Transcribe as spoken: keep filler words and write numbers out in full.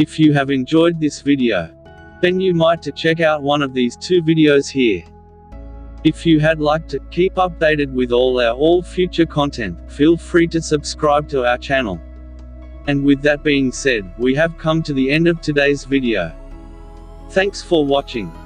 If you have enjoyed this video, then you might to check out one of these two videos here. If you had liked to keep updated with all our all future content, feel free to subscribe to our channel. And with that being said, we have come to the end of today's video. Thanks for watching.